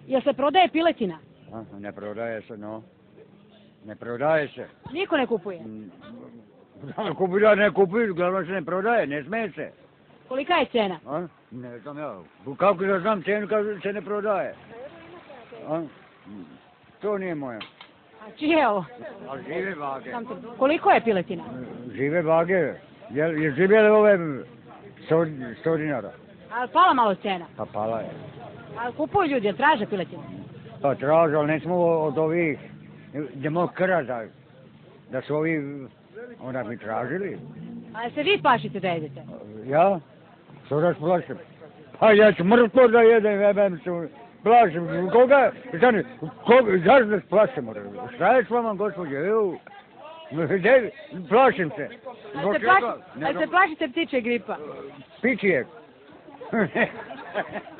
Jel se prodaje piletina? Ne prodaje se, no. Ne prodaje se. Niko ne kupuje. Kupuje, ne kupuje, uglavnom se ne prodaje, ne smije se. Kolika je cena? Ne znam ja. Kako da znam cenu kad se ne prodaje? To nije moje. A čije je ovo? A žive vage. Koliko je piletina? Žive vage. Je živjeli ove 100 dinara. A pala malo cena? Pa pala je. A kupuju ljudi, jel traže piletinu? Pa traže, ali ne smo od ovih demokrata. Da su ovi, onda bi tražili. A se vi plašite da jedete? Ja? Što da se plašim? Pa ja ću mrtvo da jedem, jebem se. Plašim, koga? Zašto da se plašimo? Šta je s vama, gospođe? Plašim se. Ali se plašite ptičje gripa? Pičijeg.